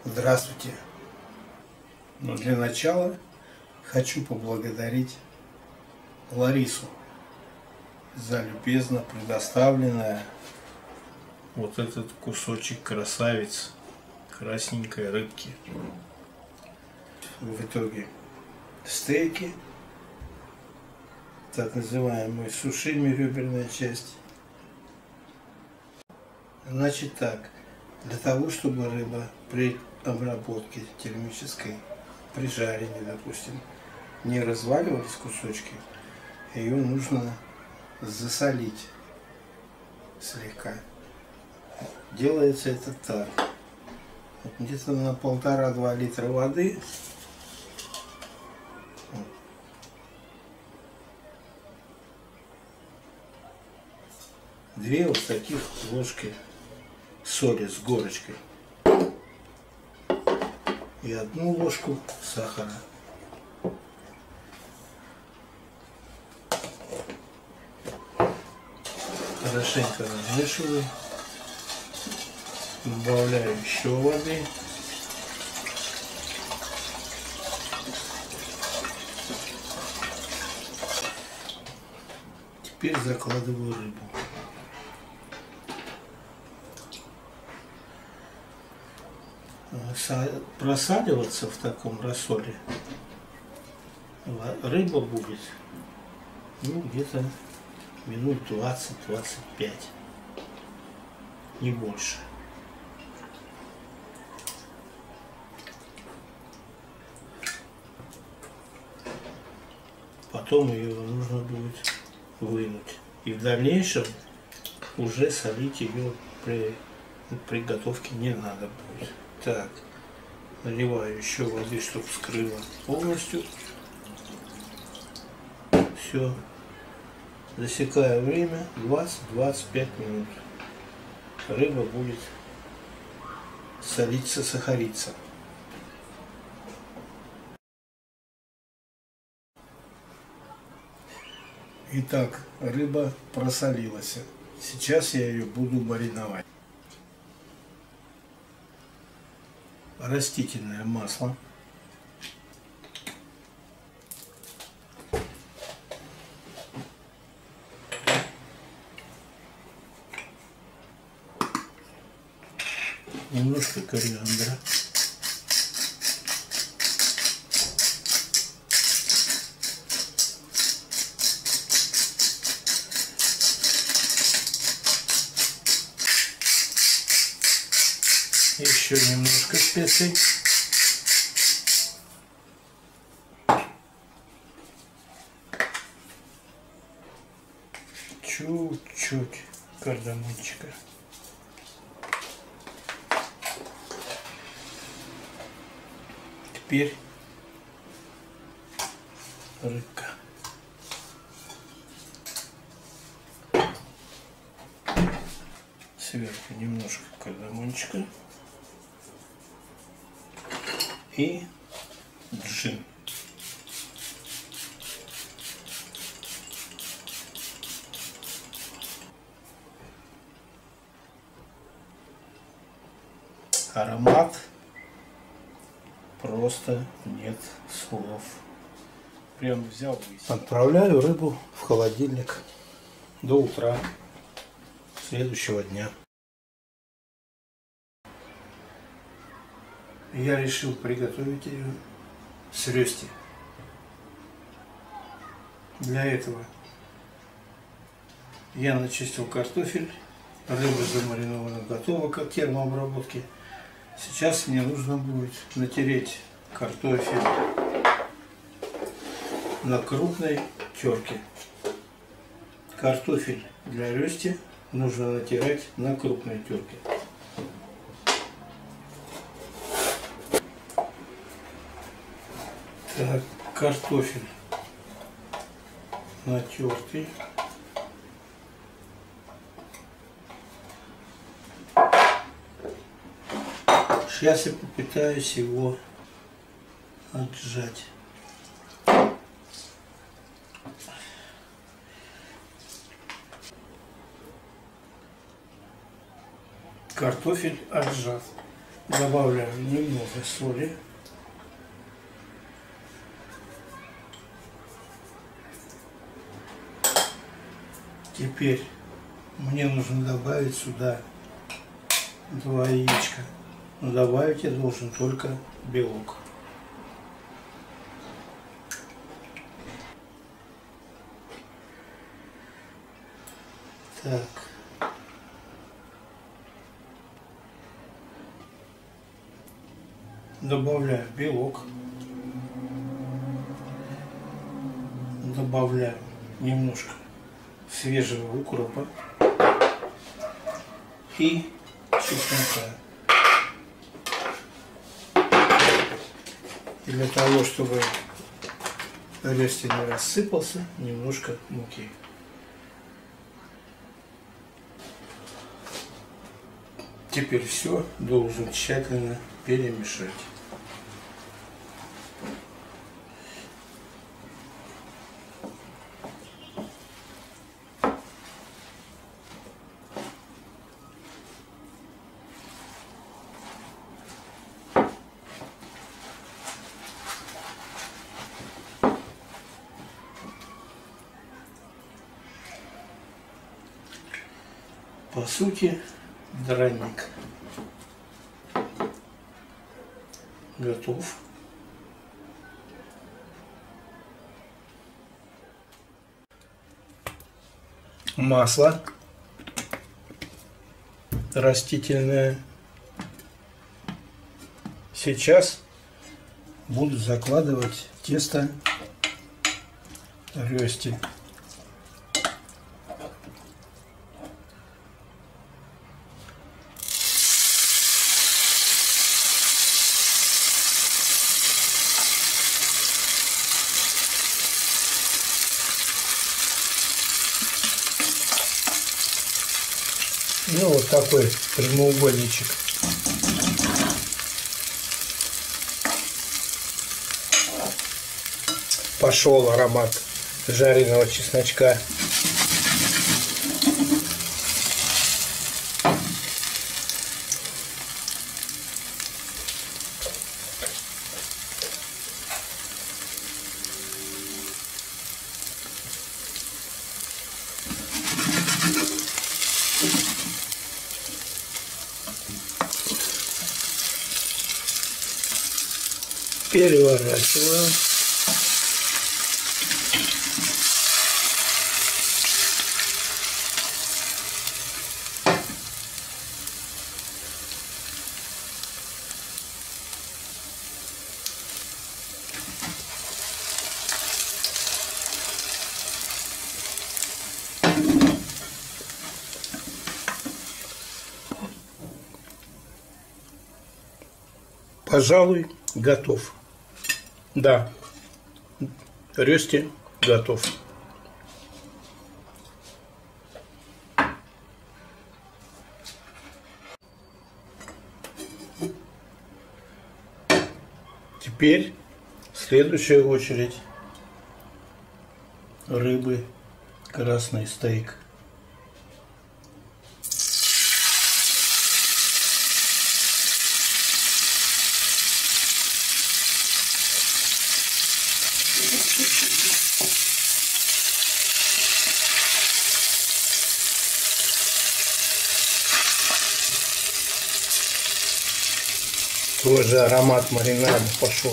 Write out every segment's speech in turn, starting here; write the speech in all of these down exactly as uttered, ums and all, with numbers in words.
Здравствуйте! Но для начала хочу поблагодарить Ларису за любезно предоставленное вот этот кусочек красавицы, красненькой рыбки. В итоге стейки, так называемые сушими, реберная часть. Значит так, для того, чтобы рыба при обработке термической, при жарении, допустим, не разваливались кусочки, ее нужно засолить слегка. Делается это так. Вот где-то на полтора-два литра воды две вот таких ложки соли с горочкой и одну ложку сахара. Хорошенько размешиваю, добавляю еще воды. Теперь закладываю рыбу. Просаливаться в таком рассоле рыба будет ну где-то минут двадцать-двадцать пять, не больше. Потом ее нужно будет вынуть, и в дальнейшем уже солить ее при приготовке не надо будет. Так, наливаю еще воды, чтобы вскрыло полностью. Все. Засекаю время двадцать-двадцать пять минут. Рыба будет солиться, сахариться. Итак, рыба просолилась. Сейчас я ее буду мариновать. Растительное масло, немножко кориандра, еще немножко специй, чуть-чуть кардамончика. Теперь рыбка. Сверху немножко кардамончика и джин. Аромат, просто нет слов. Прям взял. Отправляю рыбу в холодильник до утра следующего дня. Я решил приготовить ее с рёсти. Для этого я начистил картофель, рыба замаринована, готова к термообработке. Сейчас мне нужно будет натереть картофель на крупной терке. Картофель для рёсти нужно натирать на крупной терке. Так, картофель натертый. Сейчас я попытаюсь его отжать. Картофель отжат. Добавляю немного соли. Теперь мне нужно добавить сюда два яичка. Но добавить я должен только белок. Так. Добавляю белок. Добавляю немножко свежего укропа и чеснока. И для того, чтобы рести не рассыпался, немножко муки. Теперь все должен тщательно перемешать. По сути, драник готов. Масло растительное. Сейчас буду закладывать тесто рёсти. Ну, вот такой прямоугольничек. Пошел аромат жареного чесночка. Переворачиваю. Пожалуй, готов. Да, рёсти готов. Теперь следующая очередь рыбы, красный стейк. Тоже аромат маринада пошел.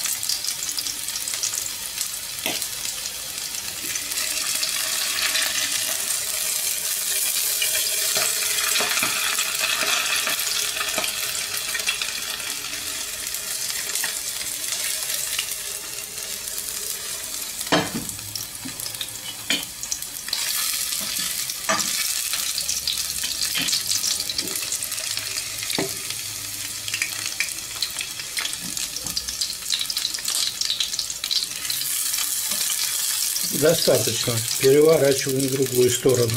Достаточно. Переворачиваем в другую сторону.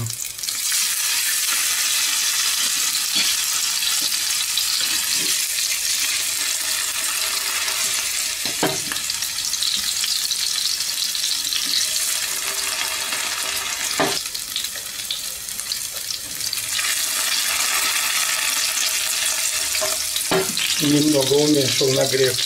немного уменьшил нагрев.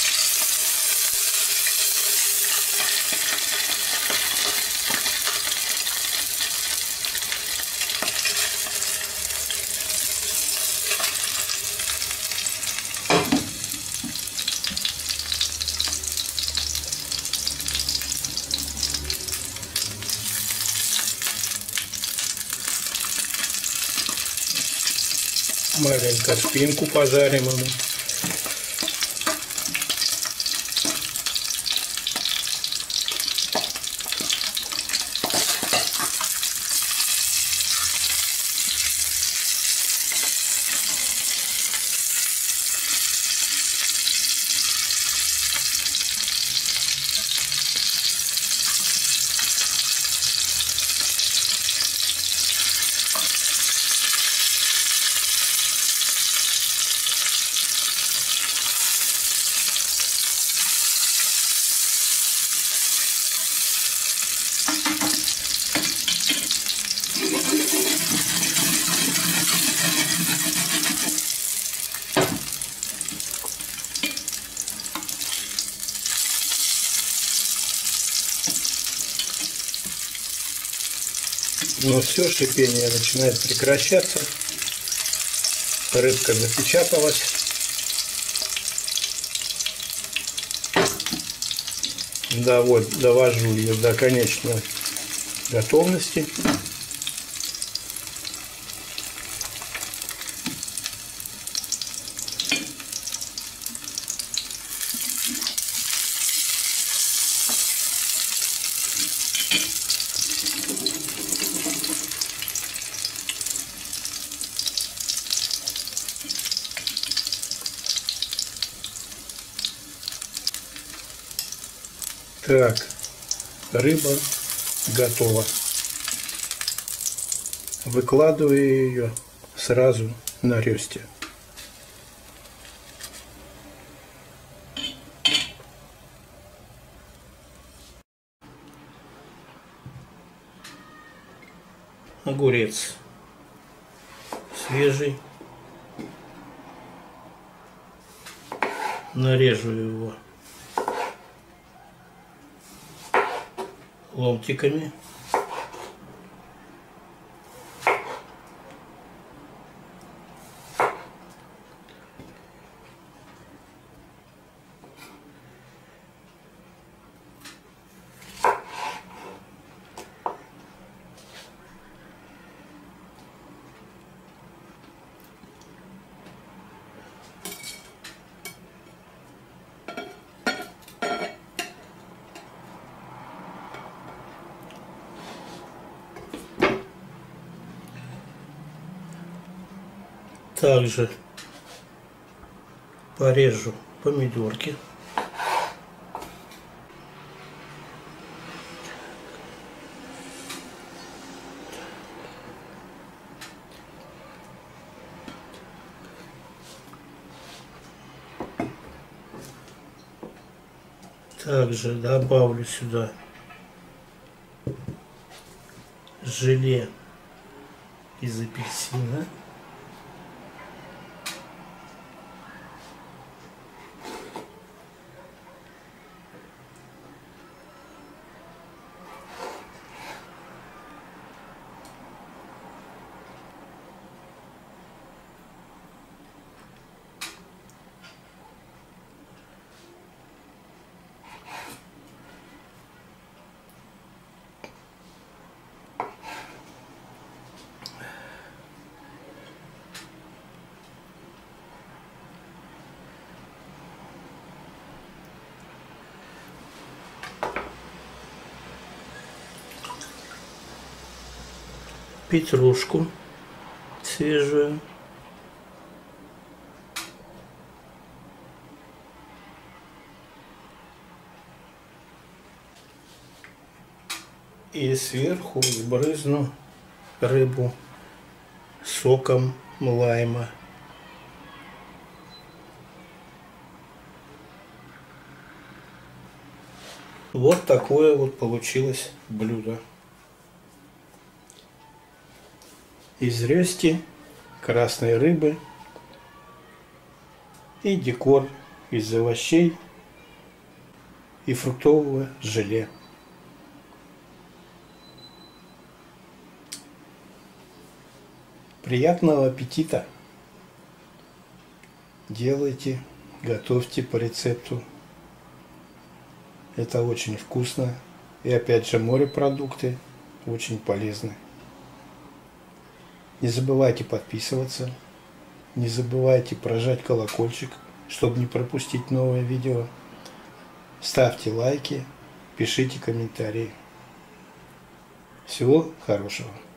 Маленько спинку пожарим ему. Но все, шипение начинает прекращаться. Рыбка запечаталась. Да, вот, довожу ее до конечной готовности. Так, рыба готова. Выкладываю ее сразу на рёсте. Огурец свежий. Нарежу его ломтиками. Также порежу помидорки. Также добавлю сюда желе из апельсина. Петрушку свежую. И сверху сбрызну рыбу соком лайма. Вот такое вот получилось блюдо. Из рёсти красной рыбы и декор из овощей и фруктового желе. Приятного аппетита! Делайте, готовьте по рецепту. Это очень вкусно. И опять же, морепродукты очень полезны. Не забывайте подписываться. Не забывайте прожать колокольчик, чтобы не пропустить новое видео. Ставьте лайки, пишите комментарии. Всего хорошего!